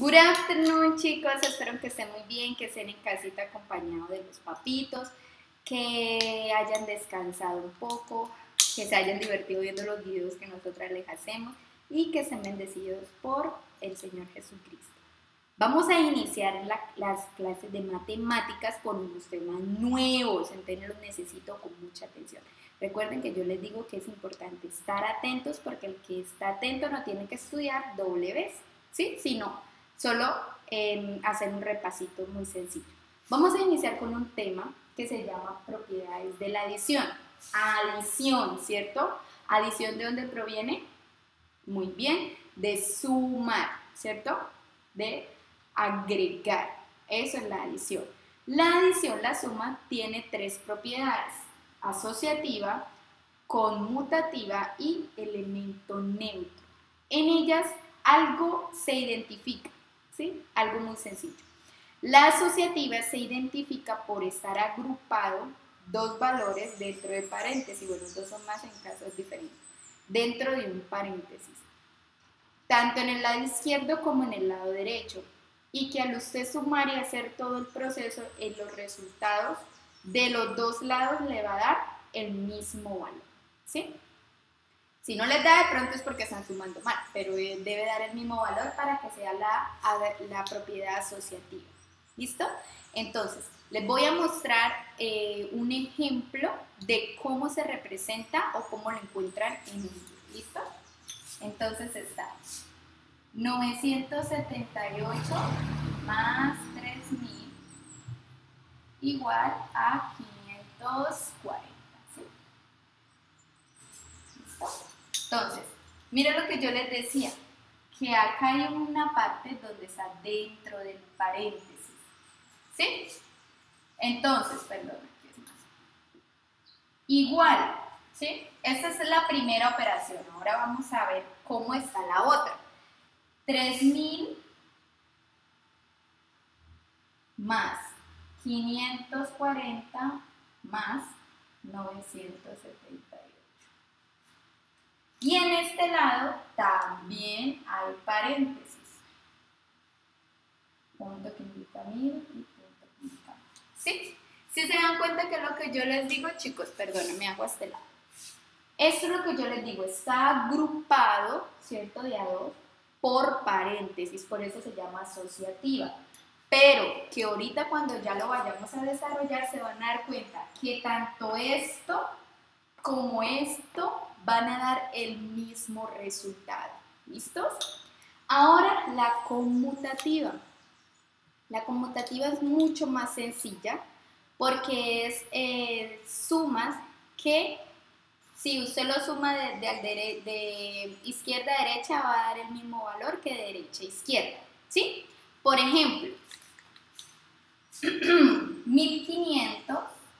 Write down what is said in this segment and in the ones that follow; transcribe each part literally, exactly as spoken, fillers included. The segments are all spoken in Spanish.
Good afternoon, chicos, espero que estén muy bien, que estén en casita acompañados de los papitos, que hayan descansado un poco, que se hayan divertido viendo los videos que nosotras les hacemos y que estén bendecidos por el Señor Jesucristo. Vamos a iniciar la, las clases de matemáticas con unos temas nuevos, entonces los necesito con mucha atención. Recuerden que yo les digo que es importante estar atentos porque el que está atento no tiene que estudiar doble vez, ¿sí? Sino solo eh, hacer un repasito muy sencillo. Vamos a iniciar con un tema que se llama propiedades de la adición. Adición, ¿cierto? ¿Adición de dónde proviene? Muy bien, de sumar, ¿cierto? De agregar, eso es la adición. La adición, la suma, tiene tres propiedades: asociativa, conmutativa y elemento neutro. En ellas algo se identifica, ¿sí? Algo muy sencillo. La asociativa se identifica por estar agrupado dos valores dentro de paréntesis, bueno, dos son más en casos diferentes, dentro de un paréntesis, tanto en el lado izquierdo como en el lado derecho, y que al usted sumar y hacer todo el proceso, en los resultados de los dos lados le va a dar el mismo valor, ¿sí? Si no les da, de pronto es porque están sumando mal, pero debe dar el mismo valor para que sea la, la propiedad asociativa. ¿Listo? Entonces, les voy a mostrar eh, un ejemplo de cómo se representa o cómo lo encuentran en un libro. ¿Listo? Entonces está novecientos setenta y ocho más tres mil igual a quinientos cuarenta. ¿Sí? ¿Listo? Entonces, miren lo que yo les decía, que acá hay una parte donde está dentro del paréntesis. ¿Sí? Entonces, perdón, aquí es más. Igual, ¿sí? Esta es la primera operación. Ahora vamos a ver cómo está la otra. tres mil más quinientos cuarenta más novecientos setenta y ocho. Y en este lado también hay paréntesis. Punto que indica mil y punto que indica mil. ¿Sí? Si se dan cuenta que lo que yo les digo, chicos, perdón, me hago a este lado. Esto es lo que yo les digo, está agrupado, ¿cierto? De a dos por paréntesis, por eso se llama asociativa. Pero que ahorita cuando ya lo vayamos a desarrollar se van a dar cuenta que tanto esto como esto van a dar el mismo resultado. ¿Listos? Ahora la conmutativa. La conmutativa es mucho más sencilla porque es eh, sumas que si usted lo suma de, de, de, de izquierda a derecha va a dar el mismo valor que de derecha a izquierda. ¿Sí? Por ejemplo, mil quinientos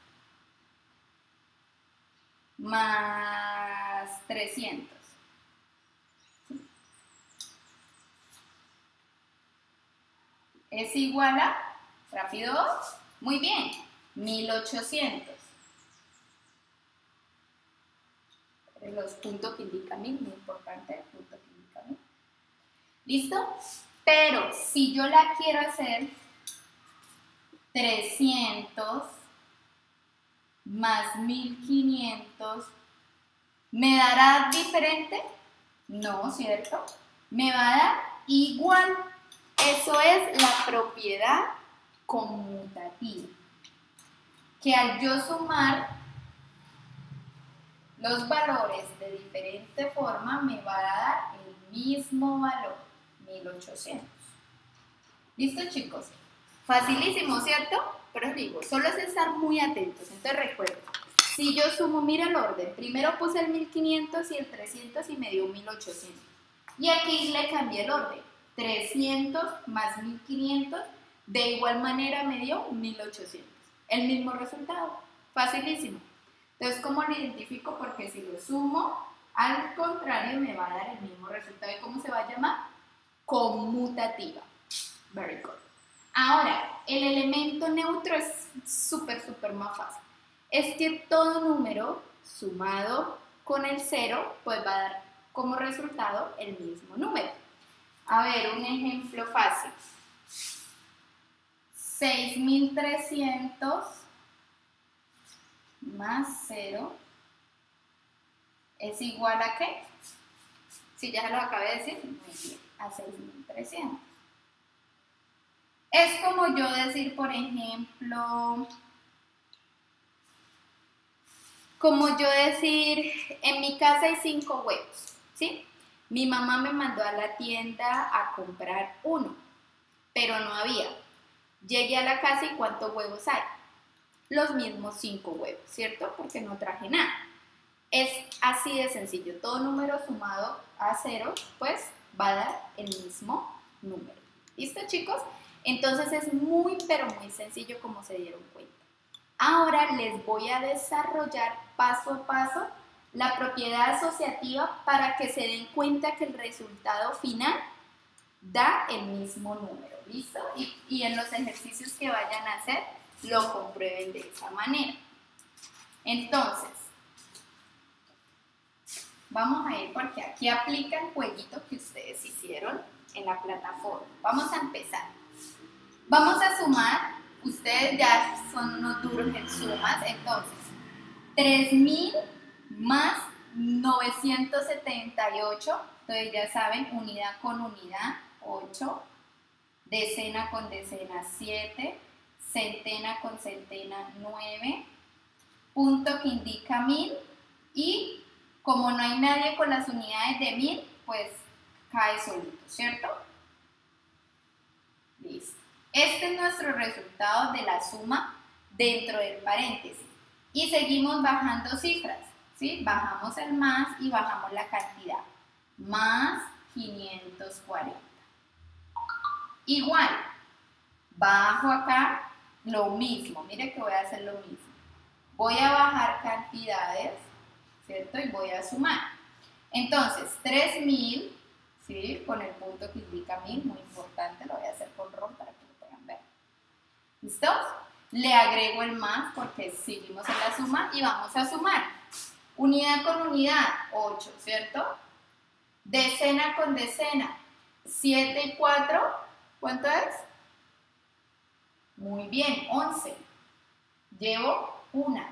más trescientos. Es igual a, rápido, muy bien, mil ochocientos. Los puntos que indican mil, muy importante, el punto que indica mil. ¿Listo? Pero si yo la quiero hacer trescientos más mil quinientos, ¿me dará diferente? No, ¿cierto? Me va a dar igual. Eso es la propiedad conmutativa, que al yo sumar los valores de diferente forma me va a dar el mismo valor, mil ochocientos. ¿Listo, chicos? Facilísimo, ¿cierto? Pero os digo, solo es estar muy atentos. Entonces recuerden, si yo sumo, mira el orden, primero puse el mil quinientos y el trescientos y me dio mil ochocientos. Y aquí le cambié el orden. trescientos más mil quinientos, de igual manera me dio mil ochocientos. El mismo resultado, facilísimo. Entonces, ¿cómo lo identifico? Porque si lo sumo, al contrario me va a dar el mismo resultado. ¿Y cómo se va a llamar? Conmutativa. Very good. Ahora, el elemento neutro es súper, súper más fácil. Es que todo número sumado con el cero, pues va a dar como resultado el mismo número. A ver, un ejemplo fácil. seis mil trescientos más cero es igual a ¿qué? Si ya se lo acabé de decir, muy bien, a seis mil trescientos. Es como yo decir, por ejemplo, como yo decir, en mi casa hay cinco huevos, ¿sí? Mi mamá me mandó a la tienda a comprar uno, pero no había. Llegué a la casa y ¿cuántos huevos hay? Los mismos cinco huevos, ¿cierto? Porque no traje nada. Es así de sencillo. Todo número sumado a cero, pues va a dar el mismo número. ¿Listo, chicos? Entonces es muy, pero muy sencillo como se dieron cuenta. Ahora les voy a desarrollar paso a paso la propiedad asociativa para que se den cuenta que el resultado final da el mismo número. ¿Listo? Y, y en los ejercicios que vayan a hacer, lo comprueben de esa manera. Entonces, vamos a ir porque aquí aplica el jueguito que ustedes hicieron en la plataforma. Vamos a empezar. Vamos a sumar. Ustedes ya son unos duros en sumas. Entonces, tres mil más novecientos setenta y ocho. Entonces ya saben, unidad con unidad, ocho. Decena con decena, siete. Centena con centena, nueve. Punto que indica mil. Y como no hay nadie con las unidades de mil, pues cae solito, ¿cierto? Listo. Este es nuestro resultado de la suma dentro del paréntesis. Y seguimos bajando cifras, ¿sí? Bajamos el más y bajamos la cantidad. Más quinientos cuarenta. Igual, bajo acá lo mismo. Mire que voy a hacer lo mismo. Voy a bajar cantidades, ¿cierto? Y voy a sumar. Entonces, tres mil, ¿sí? Con el punto que indica mil, muy importante, lo voy a hacer con rojo para que lo puedan ver. ¿Listo? Le agrego el más porque seguimos en la suma y vamos a sumar. Unidad con unidad, ocho, ¿cierto? Decena con decena, siete y cuatro, ¿cuánto es? Muy bien, once. Llevo una.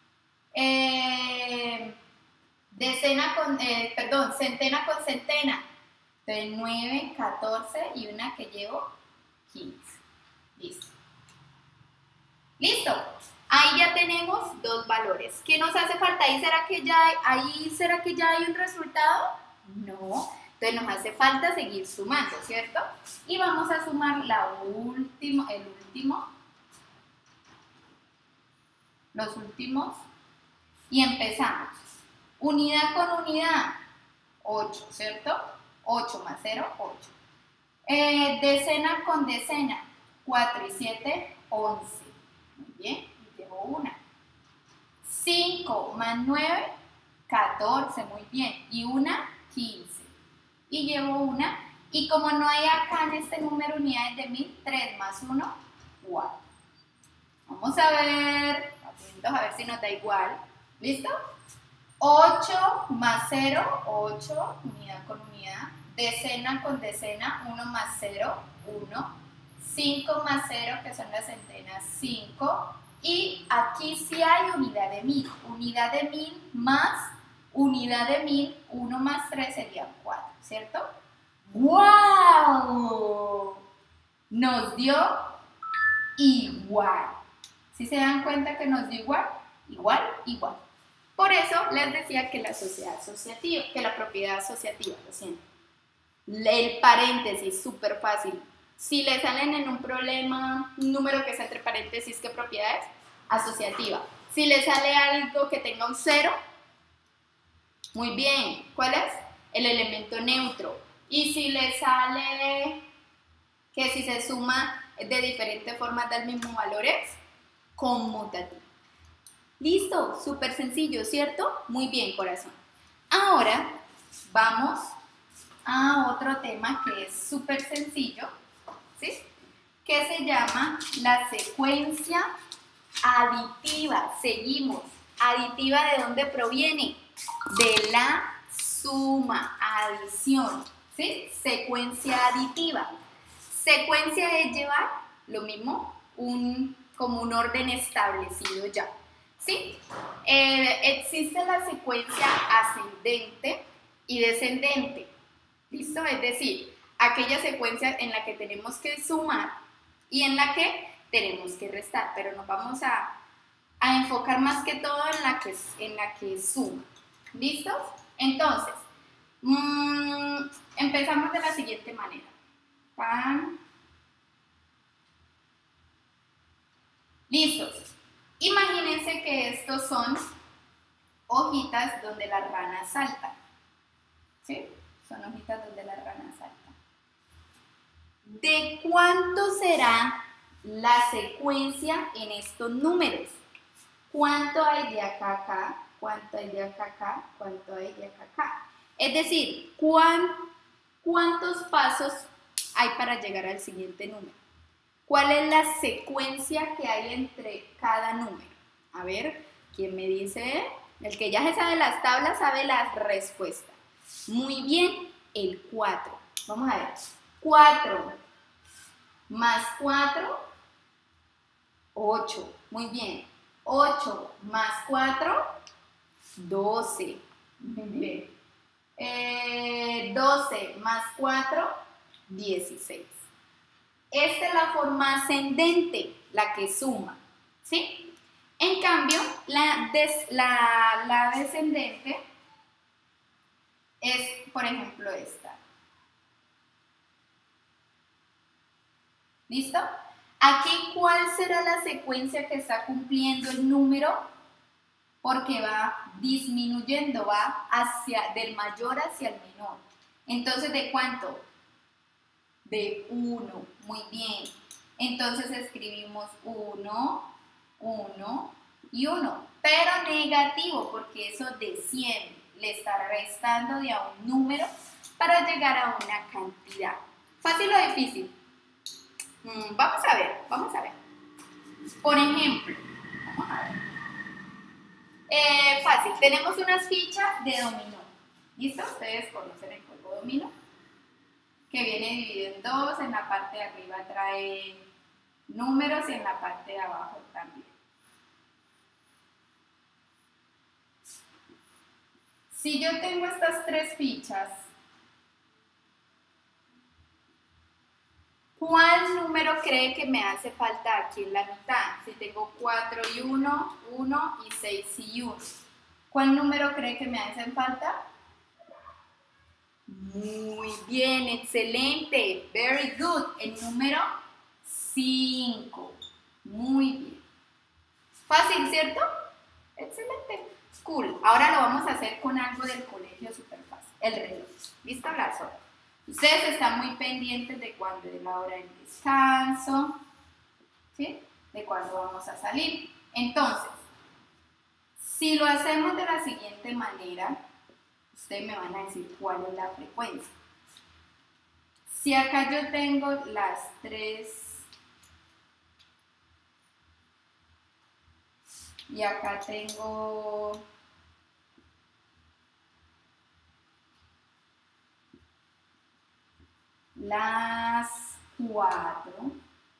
Eh, decena con, eh, perdón, centena con centena. Entonces nueve, catorce y una que llevo, quince. Listo. Listo. Ahí ya tenemos dos valores. ¿Qué nos hace falta? ¿Ahí será que ya hay, ahí será que ya hay un resultado? No. Entonces nos hace falta seguir sumando, ¿cierto? Y vamos a sumar la última, el último, los últimos, y empezamos. Unidad con unidad, ocho, ¿cierto? ocho más cero, ocho. Eh, decena con decena, cuatro y siete, once. Muy bien, y llevo una. cinco más nueve, catorce, muy bien. Y una, quince. Y llevo una. Y como no hay acá en este número unidades de mil, tres más uno, cuatro. Vamos a ver, atentos a ver si nos da igual. ¿Listo? ocho más cero, ocho, unidad con unidad. Decena con decena, uno más cero, uno. cinco más cero, que son las centenas, cinco. Y aquí sí hay unidad de mil. Unidad de mil más unidad de mil, uno más tres sería cuatro, ¿cierto? ¡Wow! Nos dio igual. ¿Sí se dan cuenta que nos dio igual? Igual, igual. Por eso les decía que la sociedad asociativa, que la propiedad asociativa, lo siento. El paréntesis, súper fácil. Si le salen en un problema, un número que sea entre paréntesis, ¿qué propiedad es? Asociativa. Si le sale algo que tenga un cero, muy bien. ¿Cuál es? El elemento neutro. Y si le sale que si se suma de diferentes formas del mismo valor es conmutativo. Listo, súper sencillo, ¿cierto? Muy bien, corazón. Ahora vamos a otro tema que es súper sencillo, ¿sí? Que se llama la secuencia aditiva. Seguimos. ¿Aditiva de dónde proviene? De la suma, adición. ¿sí? Secuencia aditiva. Secuencia es llevar lo mismo, un, como un orden establecido ya, ¿sí? Eh, existe la secuencia ascendente y descendente, ¿listo? Es decir, aquella secuencia en la que tenemos que sumar y en la que tenemos que restar, pero nos vamos a, a enfocar más que todo en la que, en la que suma, ¿listos? Entonces, mmm, empezamos de la siguiente manera. Pan. Listos. Imagínense que estos son hojitas donde la rana salta. ¿Sí? Son hojitas donde la rana salta. ¿De cuánto será la secuencia en estos números? ¿Cuánto hay de acá a acá? ¿Cuánto hay de acá a acá? ¿Cuánto hay de acá a acá? Es decir, ¿cuán, ¿cuántos pasos hay para llegar al siguiente número? ¿Cuál es la secuencia que hay entre cada número? A ver, ¿quién me dice? El que ya se sabe las tablas sabe la respuesta. Muy bien, el cuatro. Vamos a ver. cuatro más cuatro, ocho. Muy bien. ocho más cuatro, doce. Muy bien. Eh, doce más cuatro, dieciséis. Esta es la forma ascendente, la que suma, ¿sí? En cambio, la, des, la, la descendente es, por ejemplo, esta. ¿Listo? Aquí, ¿cuál será la secuencia que está cumpliendo el número? Porque va disminuyendo, va hacia, del mayor hacia el menor. Entonces, ¿de cuánto? De uno, muy bien. Entonces escribimos uno, uno y uno, pero negativo porque eso desciende, le está restando de a un número para llegar a una cantidad. ¿Fácil o difícil? Mm, vamos a ver, vamos a ver. Por ejemplo, vamos a ver. Eh, fácil, tenemos unas fichas de dominó. ¿Listo? Ustedes conocen el juego dominó, que viene dividido en dos, en la parte de arriba trae números y en la parte de abajo también. Si yo tengo estas tres fichas, ¿cuál número cree que me hace falta aquí en la mitad? Si tengo cuatro y uno, uno y seis y uno. ¿Cuál número cree que me hacen falta? Muy bien, excelente, very good. El número cinco. Muy bien. Fácil, ¿cierto? Excelente. Cool. Ahora lo vamos a hacer con algo del colegio súper fácil. El reloj. ¿Listo? Las horas. Ustedes están muy pendientes de cuándo es la hora del descanso, ¿sí? De cuándo vamos a salir. Entonces, si lo hacemos de la siguiente manera, ustedes me van a decir cuál es la frecuencia. Si acá yo tengo las tres y acá tengo las cuatro.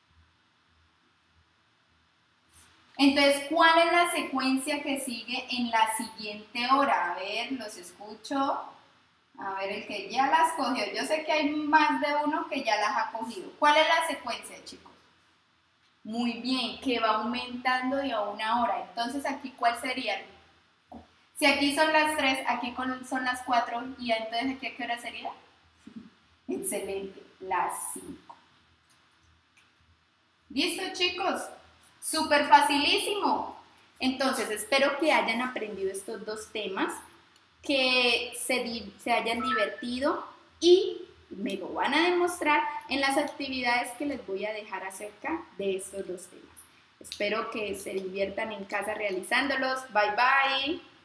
Entonces, ¿cuál es la secuencia que sigue en la siguiente hora? A ver, los escucho. A ver, el que ya las cogió. Yo sé que hay más de uno que ya las ha cogido. ¿Cuál es la secuencia, chicos? Muy bien, que va aumentando de a una hora. Entonces, aquí, ¿cuál sería? Si aquí son las tres, aquí son las cuatro, ¿y entonces aquí a qué hora sería? Excelente, las cinco. ¿Listo, chicos? Súper facilísimo. Entonces, espero que hayan aprendido estos dos temas, que se, se hayan divertido y me lo van a demostrar en las actividades que les voy a dejar acerca de estos dos temas. Espero que se diviertan en casa realizándolos. Bye, bye.